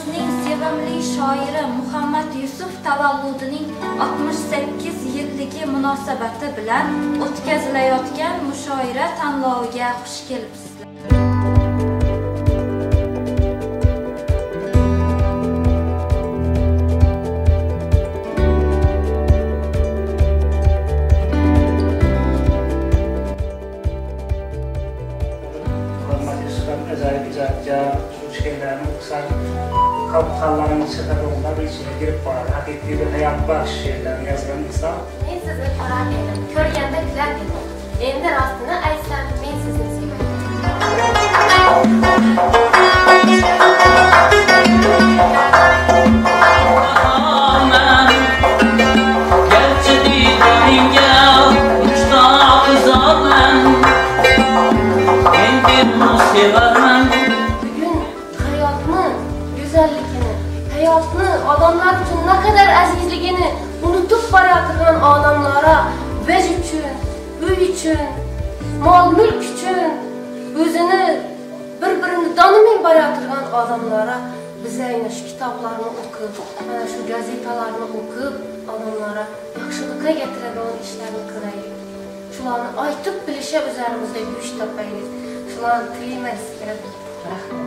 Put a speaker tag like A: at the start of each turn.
A: Xalqimizning sevimli shoiri Muhammad Yusuf tavalludining 68 yilligi munosabati bilan o'tkazilayotgan mushoira tanloviga xush kelibsizlar.
B: Halkların çıkarımlar içine girip var. Hakiki bir hayat var şeyler yazgan insan.
C: Men sizni qo'raq edim, ko'rganda kular edim. Endi rostini aytsam, men sizni sevaman. Bugün hayatni, güzellikini, hayatni, adamlar için ne kadar azizligini unutup barayotgan adamlara, biz için, uy için, mal mülk için, özünü birbirini tanımay barayotgan adamlara bize yine şu kitaplarını okuyup, şu gazetalarını okuyup adamlara yaxşılıkka getiradigan işlerini kılaylik. Şularni aytıp bilişe üzerimizde güç topaylik. Şularni tileyman sizlarga. Rahmat.